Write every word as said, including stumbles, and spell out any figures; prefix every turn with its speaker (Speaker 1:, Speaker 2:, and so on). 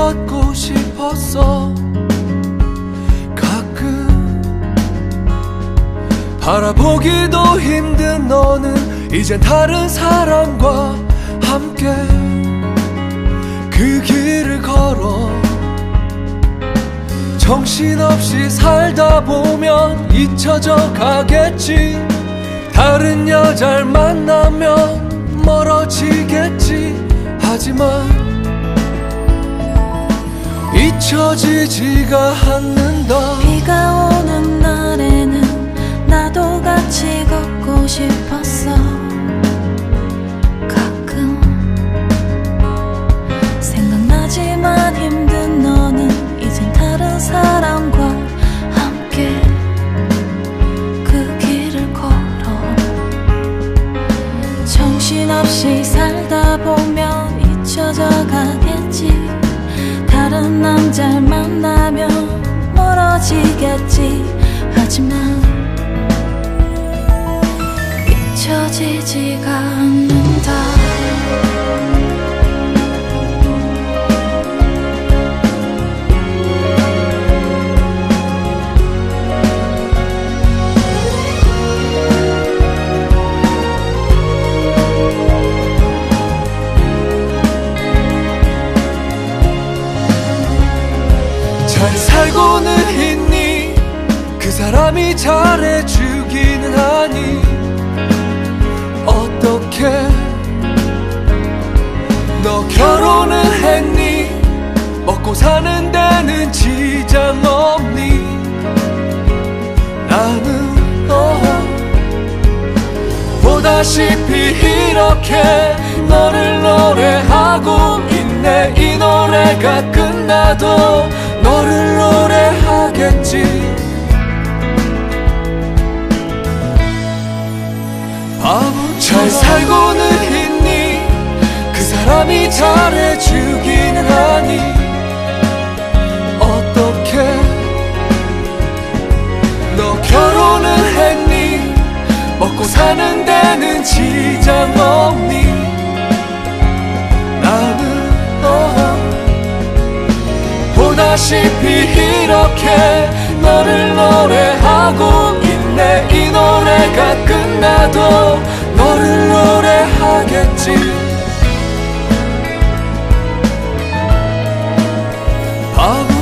Speaker 1: 걷고 싶었어. 가끔 바라보기도 힘든 너는 이젠 다른 사람과 함께 그 길을 걸어. 정신없이 살다 보면 잊혀져 가겠지. 다른 여자를 만나면 멀어지겠지. 하지만 잊혀지지가 않는다.
Speaker 2: 비가 오는 날에는 나도 같이 걷고 싶었어. 가끔 생각나지만 힘든 너는 이젠 다른 사람과 함께 그 길을 걸어. 정신없이 살다 보면 잊혀져 가겠지. 다른 남자를 만나면 멀어지겠지. 하지만 잊혀지지가 않는다.
Speaker 1: 잘 살고는 있니? 그 사람이 잘해주기는 하니? 어떻게 너 결혼은 했니? 먹고 사는 데는 지장 없니? 나는 너 보다시피 이렇게 너를 노래하고 있네. 이 노래가 끝나도 너를 노래하겠지. 잘 살고는 있니? 그 사람이 잘해주기는 하니? 어떻게 너 결혼은 했니? 먹고 사는 데는 지장 없니? 나는 너 보다시피 이렇게 너를 노래하고 있네. 이 노래가 끝나도 너를 노래하겠지. 바보